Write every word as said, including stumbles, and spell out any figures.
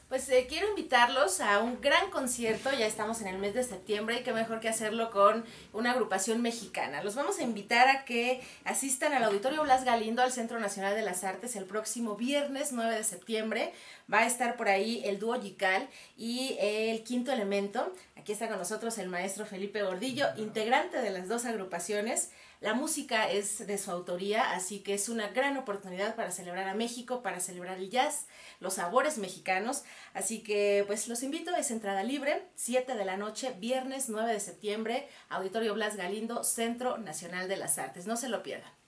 Pues eh, quiero invitarlos a un gran concierto, ya estamos en el mes de septiembre y qué mejor que hacerlo con una agrupación mexicana. Los vamos a invitar a que asistan al Auditorio Blas Galindo al Centro Nacional de las Artes el próximo viernes nueve de septiembre. Va a estar por ahí el dúo Yical y el Quinto Elemento. Aquí está con nosotros el maestro Felipe Gordillo, integrante de las dos agrupaciones. La música es de su autoría, así que es una gran oportunidad para celebrar a México, para celebrar el jazz, los sabores mexicanos. Así que pues los invito, es entrada libre, siete de la noche, viernes nueve de septiembre, Auditorio Blas Galindo, Centro Nacional de las Artes. No se lo pierdan.